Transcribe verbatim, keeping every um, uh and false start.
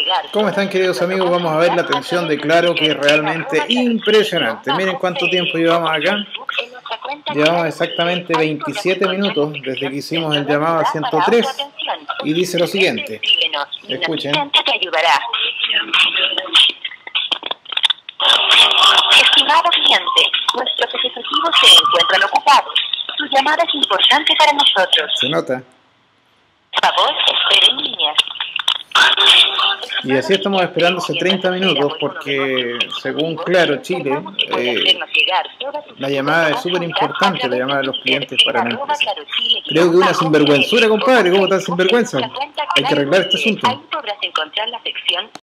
¿Cómo están, queridos amigos? Vamos a ver la atención de Claro, que es realmente impresionante. Miren cuánto tiempo llevamos acá. Llevamos exactamente veintisiete minutos desde que hicimos el llamado a ciento tres y dice lo siguiente. Escuchen. Estimado cliente, nuestros ejecutivos se encuentran ocupados. Su llamada es importante para nosotros. Se nota. Por favor, espere en línea. Y así estamos esperando hace treinta minutos porque, según Claro Chile, eh, la llamada es súper importante, la llamada de los clientes para la empresa. Creo que una sinvergüenzura, compadre. ¿Cómo tan sinvergüenza? Hay que arreglar este asunto. Ahí podrás encontrar la sección